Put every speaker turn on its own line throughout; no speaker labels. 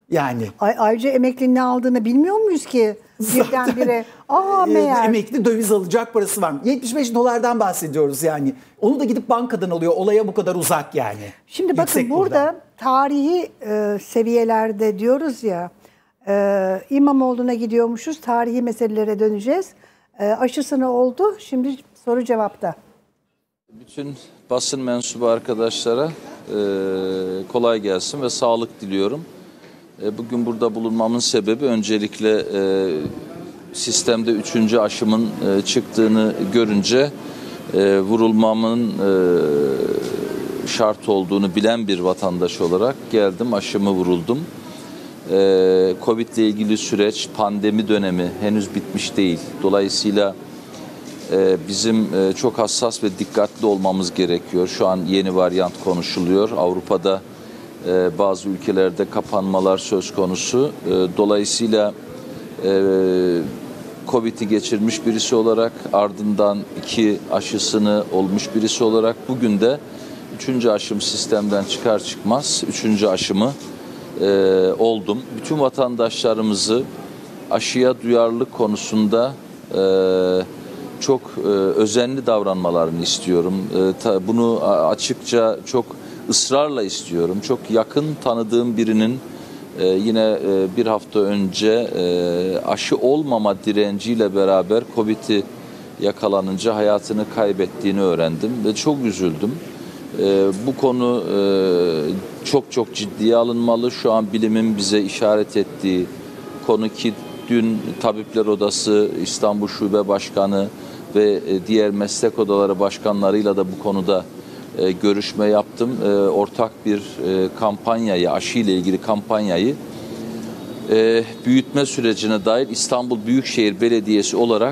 Yani.
Ayrıca emeklinin ne aldığını bilmiyor muyuz ki? Birdenbire meğer.
Emekli döviz alacak parası var. 75 dolardan bahsediyoruz yani. Onu da gidip bankadan alıyor. Olaya bu kadar uzak yani.
Şimdi bakın burada tarihi seviyelerde diyoruz ya, İmamoğlu'na gidiyormuşuz, tarihi meselelere döneceğiz. Aşısını oldu, şimdi soru cevapta.
Bütün basın mensubu arkadaşlara kolay gelsin ve sağlık diliyorum. Bugün burada bulunmamın sebebi öncelikle sistemde 3. aşımın çıktığını görünce vurulmamın şart olduğunu bilen bir vatandaş olarak geldim, aşımı vuruldum. Covid ile ilgili süreç, pandemi dönemi henüz bitmiş değil. Dolayısıyla bizim çok hassas ve dikkatli olmamız gerekiyor. Şu an yeni varyant konuşuluyor. Avrupa'da bazı ülkelerde kapanmalar söz konusu. Dolayısıyla Covid'i geçirmiş birisi olarak, ardından 2 aşısını olmuş birisi olarak bugün de 3. aşım sistemden çıkar çıkmaz 3. aşımı oldum. Bütün vatandaşlarımızı aşıya duyarlılık konusunda çok özenli davranmalarını istiyorum. Bunu açıkça çok ısrarla istiyorum. Çok yakın tanıdığım birinin yine bir hafta önce aşı olmama direnciyle beraber Covid'i yakalanınca hayatını kaybettiğini öğrendim ve çok üzüldüm. Bu konu çok ciddiye alınmalı. Şu an bilimin bize işaret ettiği konu ki dün Tabipler Odası İstanbul Şube Başkanı ve diğer meslek odaları başkanlarıyla da bu konuda görüşme yaptım. Ortak bir kampanyayı, aşı ile ilgili kampanyayı büyütme sürecine dair İstanbul Büyükşehir Belediyesi olarak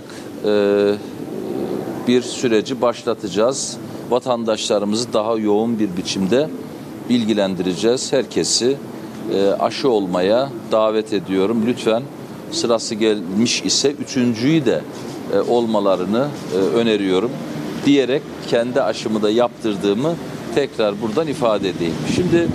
bir süreci başlatacağız. Vatandaşlarımızı daha yoğun bir biçimde bilgilendireceğiz. Herkesi aşı olmaya davet ediyorum. Lütfen sırası gelmiş ise 3.'yü de olmalarını öneriyorum diyerek kendi aşımı da yaptırdığımı tekrar buradan ifade edeyim. Şimdi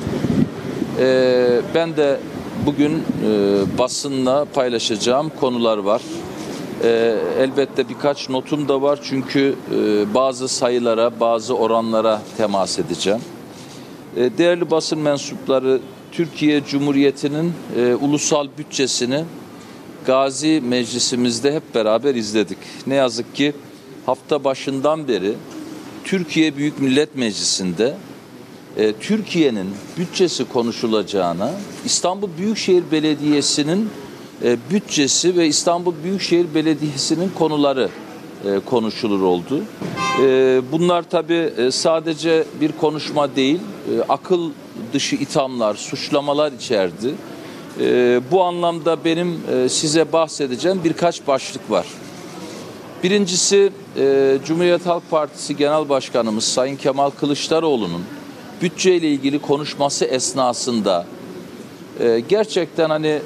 ben de bugün basınla paylaşacağım konular var. Elbette birkaç notum da var çünkü bazı sayılara, bazı oranlara temas edeceğim. Değerli basın mensupları, Türkiye Cumhuriyeti'nin ulusal bütçesini Gazi Meclisimizde hep beraber izledik. Ne yazık ki hafta başından beri Türkiye Büyük Millet Meclisi'nde Türkiye'nin bütçesi konuşulacağına, İstanbul Büyükşehir Belediyesi'nin bütçesi ve İstanbul Büyükşehir Belediyesi'nin konuları konuşulur oldu. Bunlar tabii sadece bir konuşma değil, akıl dışı ithamlar, suçlamalar içerdi. Bu anlamda benim size bahsedeceğim birkaç başlık var. Birincisi Cumhuriyet Halk Partisi Genel Başkanımız Sayın Kemal Kılıçdaroğlu'nun bütçeyle ilgili konuşması esnasında gerçekten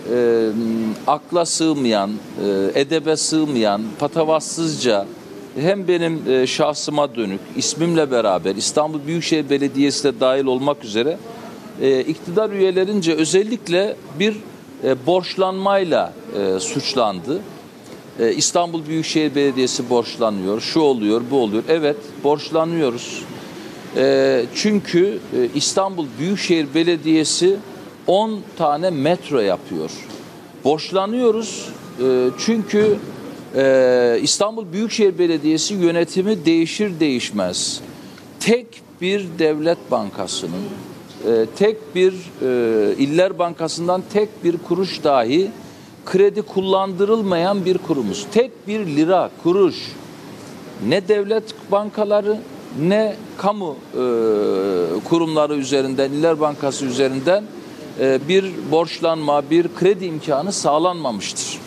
akla sığmayan, edebe sığmayan, patavatsızca hem benim şahsıma dönük, ismimle beraber İstanbul Büyükşehir Belediyesi de dahil olmak üzere iktidar üyelerince özellikle bir borçlanmayla suçlandı. İstanbul Büyükşehir Belediyesi borçlanıyor, şu oluyor, bu oluyor. Evet, borçlanıyoruz. Çünkü İstanbul Büyükşehir Belediyesi 10 tane metro yapıyor. Borçlanıyoruz çünkü İstanbul Büyükşehir Belediyesi yönetimi değişir değişmez tek bir devlet bankasının, tek bir İller Bankası'ndan tek bir kuruş dahi kredi kullandırılmayan bir kurumuz. Tek bir lira, kuruş ne devlet bankaları ne kamu kurumları üzerinden, İller Bankası üzerinden bir borçlanma, bir kredi imkanı sağlanmamıştır.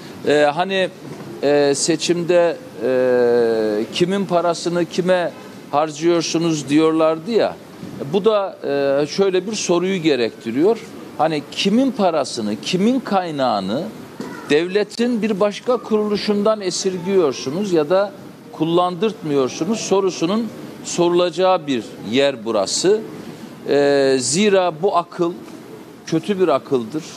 Seçimde kimin parasını kime harcıyorsunuz diyorlardı ya, bu da şöyle bir soruyu gerektiriyor. Kimin parasını, kimin kaynağını devletin bir başka kuruluşundan esirgiyorsunuz ya da kullandırtmıyorsunuz sorusunun sorulacağı bir yer burası. Zira bu akıl kötü bir akıldır.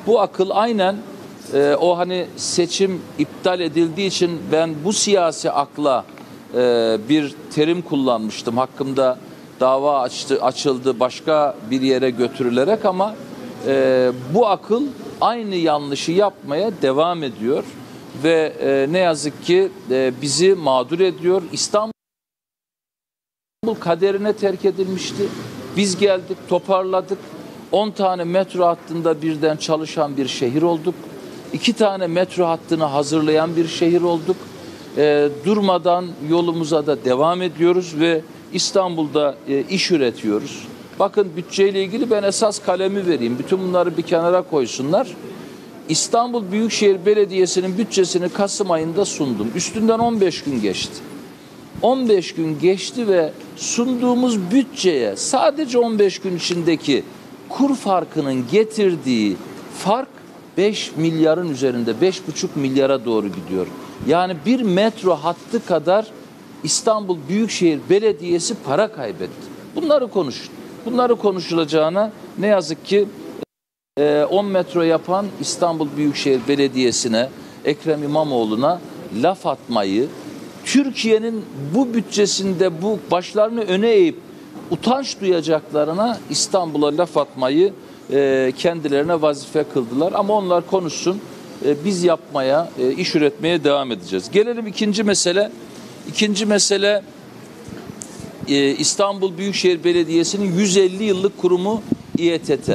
Bu akıl aynen o hani seçim iptal edildiği için ben bu siyasi akla bir terim kullanmıştım. Hakkımda dava açıldı başka bir yere götürülerek ama bu akıl aynı yanlışı yapmaya devam ediyor ve ne yazık ki bizi mağdur ediyor. İstanbul kaderine terk edilmişti. Biz geldik, toparladık. 10 tane metro hattında birden çalışan bir şehir olduk. 2 tane metro hattını hazırlayan bir şehir olduk. Durmadan yolumuza da devam ediyoruz ve İstanbul'da iş üretiyoruz. Bakın bütçeyle ilgili ben esas kalemi vereyim. Bütün bunları bir kenara koysunlar. İstanbul Büyükşehir Belediyesi'nin bütçesini Kasım ayında sundum. Üstünden 15 gün geçti. 15 gün geçti ve sunduğumuz bütçeye sadece 15 gün içindeki kur farkının getirdiği fark 5 milyarın üzerinde, 5,5 milyara doğru gidiyor. Yani bir metro hattı kadar İstanbul Büyükşehir Belediyesi para kaybetti. Bunları konuşun. Bunları konuşulacağına ne yazık ki 10 metro yapan İstanbul Büyükşehir Belediyesi'ne, Ekrem İmamoğlu'na laf atmayı, Türkiye'nin bu bütçesinde bu başlarını öne eğip utanç duyacaklarına İstanbul'a laf atmayı kendilerine vazife kıldılar. Ama onlar konuşsun, biz yapmaya, iş üretmeye devam edeceğiz. Gelelim ikinci mesele. İkinci mesele İstanbul Büyükşehir Belediyesi'nin 150 yıllık kurumu İETT.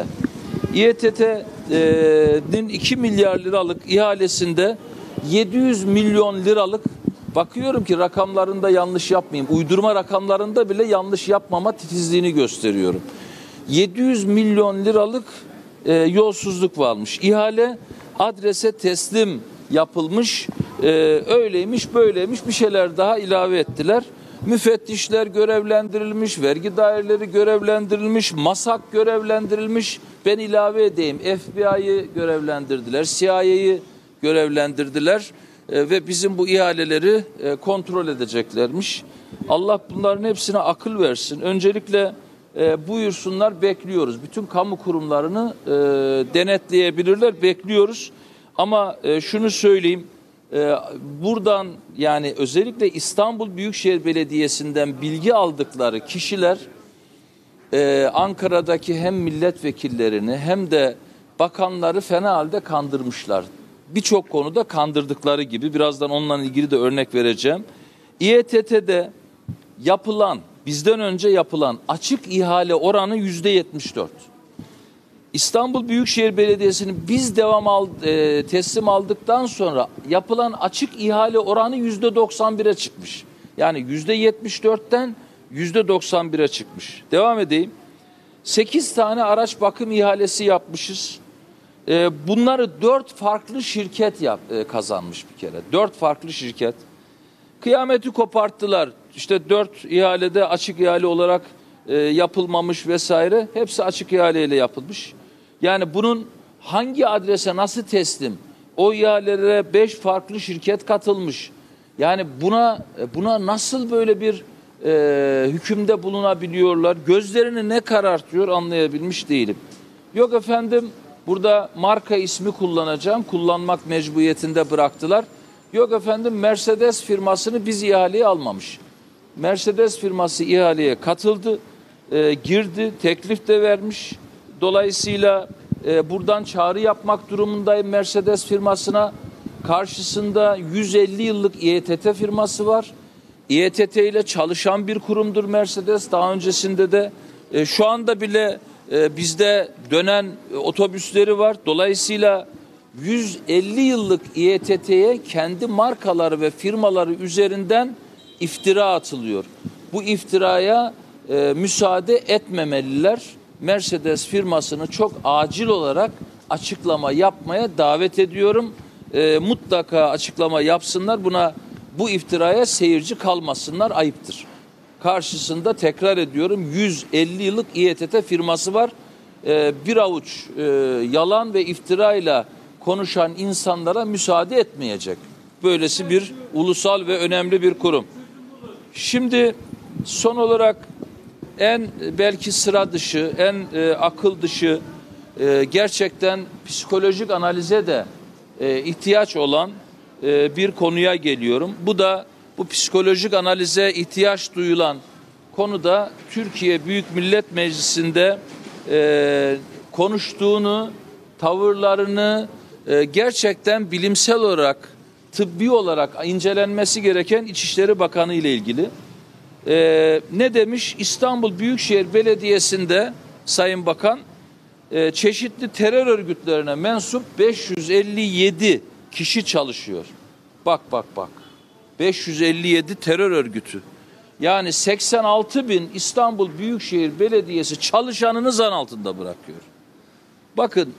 İETT'nin 2 milyar liralık ihalesinde 700 milyon liralık, bakıyorum ki rakamlarında yanlış yapmayayım, uydurma rakamlarında bile yanlış yapmama titizliğini gösteriyorum. 700 milyon liralık yolsuzluk varmış. İhale adrese teslim yapılmış, öyleymiş böyleymiş bir şeyler daha ilave ettiler. Müfettişler görevlendirilmiş, vergi daireleri görevlendirilmiş, MASAK görevlendirilmiş. Ben ilave edeyim, FBI'yi görevlendirdiler, CIA'yı görevlendirdiler ve bizim bu ihaleleri kontrol edeceklermiş. Allah bunların hepsine akıl versin. Öncelikle buyursunlar, bekliyoruz. Bütün kamu kurumlarını denetleyebilirler, bekliyoruz. Ama şunu söyleyeyim, buradan yani özellikle İstanbul Büyükşehir Belediyesi'nden bilgi aldıkları kişiler Ankara'daki hem milletvekillerini hem de bakanları fena halde kandırmışlar. Birçok konuda kandırdıkları gibi, birazdan onunla ilgili de örnek vereceğim. İETT'de yapılan, bizden önce yapılan açık ihale oranı %74. İstanbul Büyükşehir Belediyesi'nin biz teslim aldıktan sonra yapılan açık ihale oranı %91'e çıkmış. Yani %74'ten %91'e çıkmış. Devam edeyim. 8 tane araç bakım ihalesi yapmışız. Bunları 4 farklı şirket kazanmış bir kere. 4 farklı şirket. Kıyameti koparttılar. İşte 4 ihalede açık ihale olarak yapılmamış vesaire. Hepsi açık ihaleyle yapılmış. Yani bunun hangi adrese nasıl teslim? O ihalelere 5 farklı şirket katılmış. Yani buna nasıl böyle bir hükümde bulunabiliyorlar? Gözlerini ne karartıyor anlayabilmiş değilim. Yok efendim, burada marka ismi kullanacağım. Kullanmak mecburiyetinde bıraktılar. Yok efendim, Mercedes firmasını biz ihaleye almamış. Mercedes firması ihaleye katıldı, girdi, teklif de vermiş. Dolayısıyla buradan çağrı yapmak durumundayım Mercedes firmasına. Karşısında 150 yıllık İETT firması var. İETT ile çalışan bir kurumdur Mercedes. Daha öncesinde de şu anda bile bizde dönen otobüsleri var. Dolayısıyla 150 yıllık İETT'ye kendi markaları ve firmaları üzerinden iftira atılıyor. Bu iftiraya müsaade etmemeliler. Mercedes firmasını çok acil olarak açıklama yapmaya davet ediyorum. Mutlaka açıklama yapsınlar. Bu iftiraya seyirci kalmasınlar, ayıptır. Karşısında tekrar ediyorum 150 yıllık İETT firması var. Bir avuç yalan ve iftirayla konuşan insanlara müsaade etmeyecek. Böylesi bir ulusal ve önemli bir kurum. Şimdi son olarak en belki sıra dışı, en akıl dışı gerçekten psikolojik analize de ihtiyaç olan bir konuya geliyorum. Bu psikolojik analize ihtiyaç duyulan konuda Türkiye Büyük Millet Meclisi'nde konuştuğunu, tavırlarını gerçekten bilimsel olarak, tıbbi olarak incelenmesi gereken İçişleri Bakanı ile ilgili. Ne demiş? İstanbul Büyükşehir Belediyesi'nde Sayın Bakan çeşitli terör örgütlerine mensup 557 kişi çalışıyor. Bak. 557 terör örgütü. Yani 86 bin İstanbul Büyükşehir Belediyesi çalışanını zan altında bırakıyor. Bakın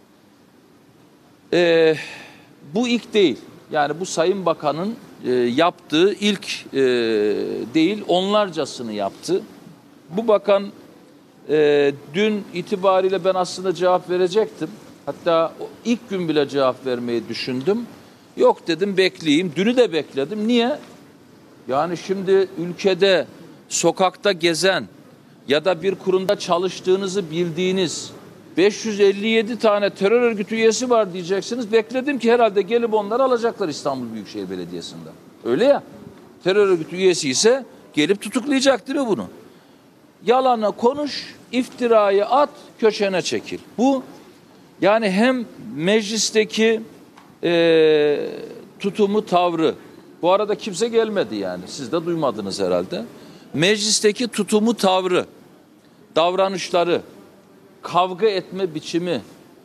bu ilk değil. Yani bu Sayın Bakan'ın yaptığı ilk değil, onlarcasını yaptı. Bu bakan dün itibariyle ben aslında cevap verecektim. Hatta ilk gün bile cevap vermeyi düşündüm. Yok dedim, bekleyeyim. Dünü de bekledim. Niye? Yani şimdi ülkede sokakta gezen ya da bir kurumda çalıştığınızı bildiğiniz 557 tane terör örgütü üyesi var diyeceksiniz. Bekledim ki herhalde gelip onları alacaklar İstanbul Büyükşehir Belediyesi'nde. Öyle ya. Terör örgütü üyesi ise gelip tutuklayacak değil mi bunu? Yalanla konuş, iftirayı at, köşene çekil. Bu yani hem meclisteki tutumu, tavrı, bu arada kimse gelmedi yani, siz de duymadınız herhalde. Meclisteki tutumu, tavrı, davranışları, kavga etme biçimi,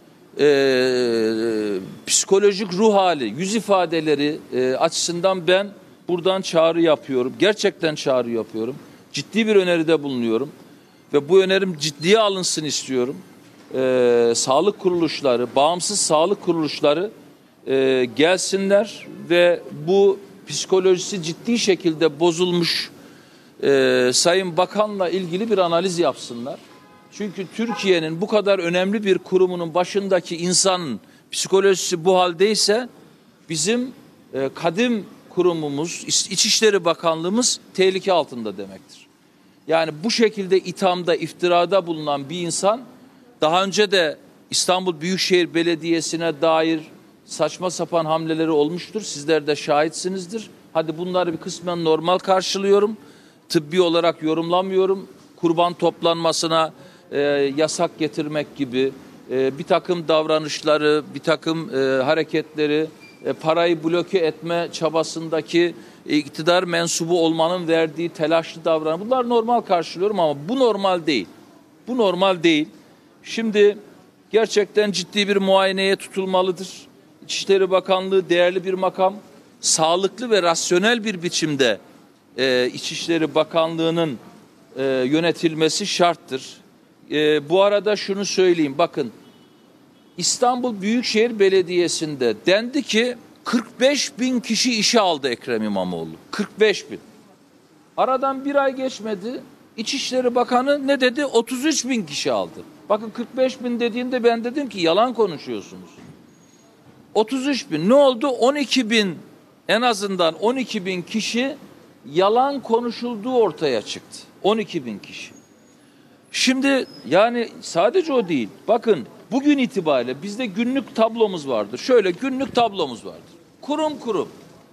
psikolojik ruh hali, yüz ifadeleri açısından ben buradan çağrı yapıyorum. Gerçekten çağrı yapıyorum. Ciddi bir öneride bulunuyorum. Ve bu önerim ciddiye alınsın istiyorum. Sağlık kuruluşları, bağımsız sağlık kuruluşları gelsinler ve bu psikolojisi ciddi şekilde bozulmuş Sayın Bakan'la ilgili bir analiz yapsınlar. Çünkü Türkiye'nin bu kadar önemli bir kurumunun başındaki insanın psikolojisi bu haldeyse bizim kadim kurumumuz, İçişleri Bakanlığımız tehlike altında demektir. Yani bu şekilde ithamda, iftirada bulunan bir insan daha önce de İstanbul Büyükşehir Belediyesi'ne dair saçma sapan hamleleri olmuştur. Sizler de şahitsinizdir. Hadi bunları bir kısmen normal karşılıyorum. Tıbbi olarak yorumlamıyorum. Kurban toplanmasına yasak getirmek gibi bir takım davranışları, bir takım hareketleri, parayı bloke etme çabasındaki iktidar mensubu olmanın verdiği telaşlı davranış. Bunlar normal karşılıyorum ama bu normal değil. Bu normal değil. Şimdi gerçekten ciddi bir muayeneye tutulmalıdır. İçişleri Bakanlığı değerli bir makam. Sağlıklı ve rasyonel bir biçimde İçişleri Bakanlığı'nın yönetilmesi şarttır. Bu arada şunu söyleyeyim, bakın İstanbul Büyükşehir Belediyesi'nde dendi ki 45 bin kişi işe aldı Ekrem İmamoğlu. 45 bin. Aradan bir ay geçmedi. İçişleri Bakanı ne dedi? 33 bin kişi aldı. Bakın 45 bin dediğinde ben dedim ki yalan konuşuyorsunuz. 33 bin. Ne oldu? 12 bin, en azından 12 bin kişi yalan konuşulduğu ortaya çıktı. 12 bin kişi. Şimdi yani sadece o değil. Bakın bugün itibariyle bizde günlük tablomuz vardır. Şöyle günlük tablomuz vardır. Kurum kurum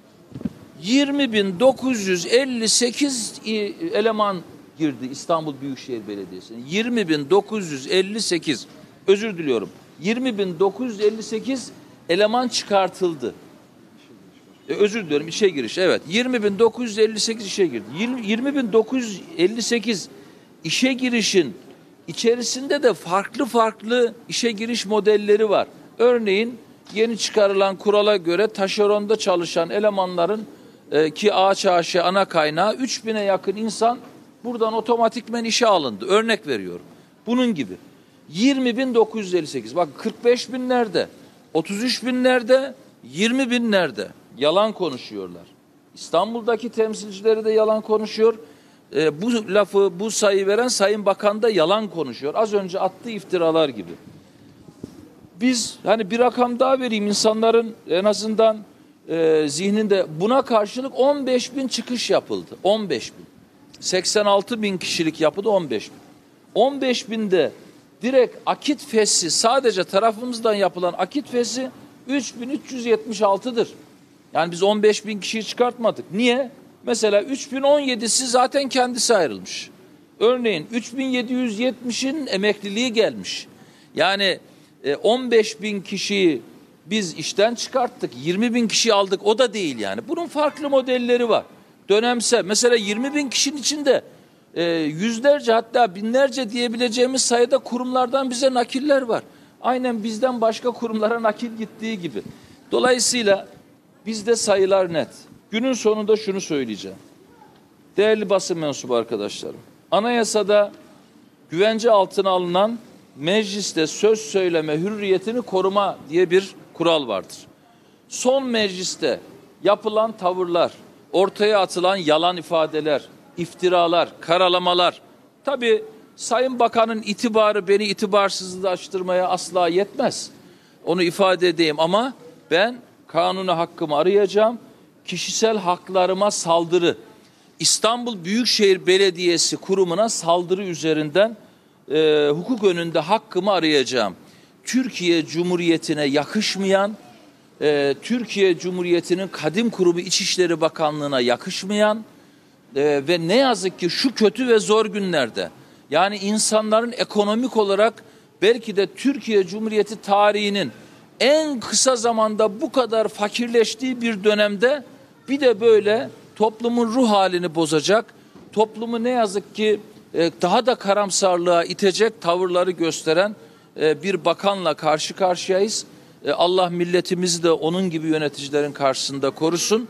20.958 eleman girdi İstanbul Büyükşehir Belediyesi'ne. 20.958, özür diliyorum. 20.958 eleman çıkartıldı. Özür diliyorum, işe giriş. Evet. 20.958 işe girdi. 20.958 işe girişin içerisinde de farklı işe giriş modelleri var. Örneğin yeni çıkarılan kurala göre taşeronda çalışan elemanların ki ÇAŞ ana kaynağı 3000'e yakın insan buradan otomatikmen işe alındı. Örnek veriyorum. Bunun gibi. 20.958. Bak 45 bin nerede? 33 bin nerede? 20 bin nerede? Yalan konuşuyorlar. İstanbul'daki temsilcileri de yalan konuşuyor. Bu lafı, bu sayı veren Sayın Bakan da yalan konuşuyor. Az önce attığı iftiralar gibi. Biz hani bir rakam daha vereyim insanların en azından zihninde, buna karşılık 15 bin çıkış yapıldı. 15 bin. 86 bin kişilik yapıda 15 bin. 15 binde direkt akit fesli, sadece tarafımızdan yapılan akit fesli 3376'dır. Yani biz 15.000 kişiyi çıkartmadık. Niye? Mesela 3017'si zaten kendisi ayrılmış. Örneğin 3770'in emekliliği gelmiş. Yani 15.000 kişiyi biz işten çıkarttık. 20.000 kişi aldık, o da değil yani. Bunun farklı modelleri var. Dönemsel. Mesela 20.000 kişinin içinde yüzlerce, hatta binlerce diyebileceğimiz sayıda kurumlardan bize nakiller var. Aynen bizden başka kurumlara nakil gittiği gibi. Dolayısıyla bizde sayılar net. Günün sonunda şunu söyleyeceğim. Değerli basın mensubu arkadaşlarım, anayasada güvence altına alınan mecliste söz söyleme hürriyetini koruma diye bir kural vardır. Son mecliste yapılan tavırlar, ortaya atılan yalan ifadeler, iftiralar, karalamalar, tabii Sayın Bakan'ın itibarı beni itibarsızlaştırmaya asla yetmez. Onu ifade edeyim ama ben kanuna hakkımı arayacağım. Kişisel haklarıma saldırı, İstanbul Büyükşehir Belediyesi kurumuna saldırı üzerinden hukuk önünde hakkımı arayacağım. Türkiye Cumhuriyeti'ne yakışmayan, Türkiye Cumhuriyeti'nin Kadim Kurumu İçişleri Bakanlığı'na yakışmayan ve ne yazık ki şu kötü ve zor günlerde, yani insanların ekonomik olarak belki de Türkiye Cumhuriyeti tarihinin en kısa zamanda bu kadar fakirleştiği bir dönemde bir de böyle toplumun ruh halini bozacak, toplumu ne yazık ki daha da karamsarlığa itecek tavırları gösteren bir bakanla karşı karşıyayız. Allah milletimizi de onun gibi yöneticilerin karşısında korusun.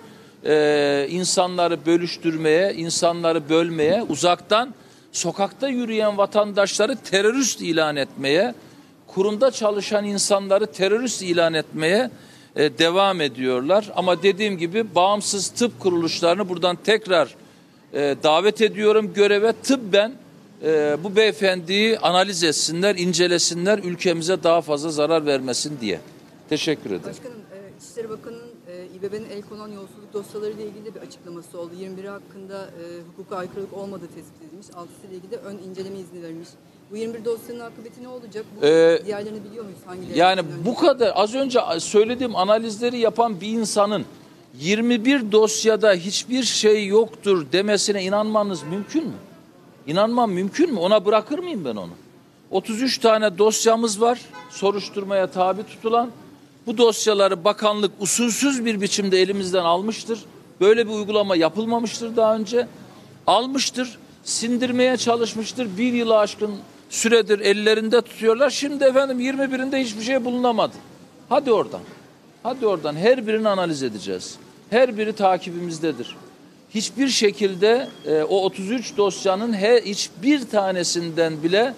İnsanları bölüştürmeye, insanları bölmeye, uzaktan sokakta yürüyen vatandaşları terörist ilan etmeye, kurumda çalışan insanları terörist ilan etmeye devam ediyorlar. Ama dediğim gibi bağımsız tıp kuruluşlarını buradan tekrar davet ediyorum göreve. Tıbben bu beyefendiyi analiz etsinler, incelesinler, ülkemize daha fazla zarar vermesin diye. Teşekkür ederim.
Başkanım, İçişleri Bakanı'nın İBB'nin el konan yolsuzluk dosyalarıyla ilgili de bir açıklaması oldu. 21'i hakkında hukuka aykırılık olmadığı tespit edilmiş. 6'sı ile ilgili de ön inceleme izni verilmiş. Bu 21 dosyanın akıbeti ne olacak? Diğerlerini biliyor muyuz? Hangileri?
Yani bu kadar az önce söylediğim analizleri yapan bir insanın 21 dosyada hiçbir şey yoktur demesine inanmanız mümkün mü? İnanmam mümkün mü? Ona bırakır mıyım ben onu? 33 tane dosyamız var soruşturmaya tabi tutulan. Bu dosyaları bakanlık usulsüz bir biçimde elimizden almıştır. Böyle bir uygulama yapılmamıştır daha önce. Almıştır, sindirmeye çalışmıştır. 1 yılı aşkın süredir ellerinde tutuyorlar. Şimdi efendim 21'inde hiçbir şey bulunamadı. Hadi oradan. Hadi oradan. Her birini analiz edeceğiz. Her biri takibimizdedir. Hiçbir şekilde o 33 dosyanın hiçbir tanesinden bile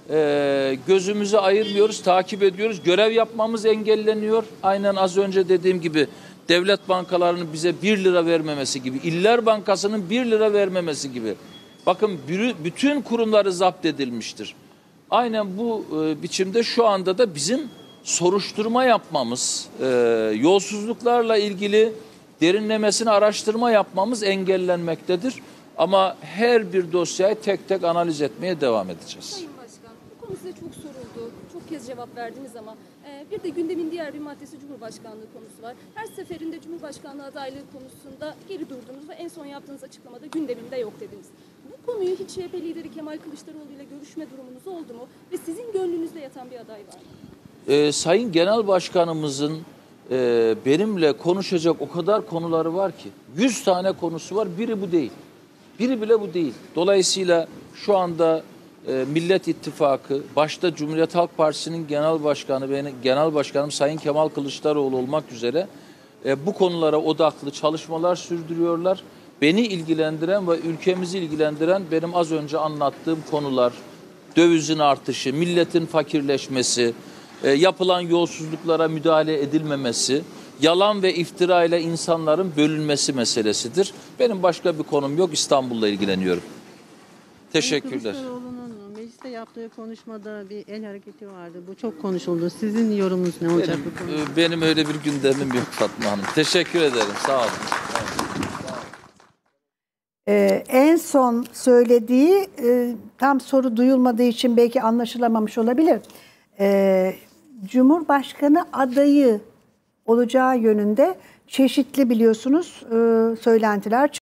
gözümüzü ayırmıyoruz, takip ediyoruz. Görev yapmamız engelleniyor. Aynen az önce dediğim gibi devlet bankalarının bize 1 lira vermemesi gibi, İller Bankası'nın 1 lira vermemesi gibi. Bakın bütün kurumları zapt edilmiştir. Aynen bu biçimde şu anda da bizim soruşturma yapmamız, yolsuzluklarla ilgili derinlemesine araştırma yapmamız engellenmektedir. Ama her bir dosyayı tek tek analiz etmeye devam edeceğiz.
Sayın Başkan, bu konu size çok soruldu. Çok kez cevap verdiniz ama bir de gündemin diğer bir maddesi Cumhurbaşkanlığı konusu var. Her seferinde Cumhurbaşkanlığı adaylığı konusunda geri durdunuz ve en son yaptığınız açıklamada gündemimde yok dediniz. Bu konuyu hiç CHP lideri Kemal Kılıçdaroğlu ile görüşme durumunuz oldu mu? Ve sizin gönlünüzde yatan bir aday var mı?
Sayın Genel Başkanımızın benimle konuşacak o kadar konuları var ki. 100 tane konusu var, biri bu değil. Biri bile bu değil. Dolayısıyla şu anda Millet İttifakı, başta Cumhuriyet Halk Partisi'nin genel başkanım Sayın Kemal Kılıçdaroğlu olmak üzere bu konulara odaklı çalışmalar sürdürüyorlar. Beni ilgilendiren ve ülkemizi ilgilendiren benim az önce anlattığım konular, dövizin artışı, milletin fakirleşmesi, yapılan yolsuzluklara müdahale edilmemesi, yalan ve iftira ile insanların bölünmesi meselesidir. Benim başka bir konum yok. İstanbul'la ilgileniyorum. Teşekkürler.
Kılıçdaroğlu'nun mecliste yaptığı konuşmada bir el hareketi vardı. Bu çok konuşuldu. Sizin yorumunuz ne olacak bu konuda?
Benim öyle bir gündemim yok Fatma Hanım. Teşekkür ederim. Sağ olun.
En son söylediği tam soru duyulmadığı için belki anlaşılamamış olabilir. Cumhurbaşkanı adayı olacağı yönünde çeşitli biliyorsunuz söylentiler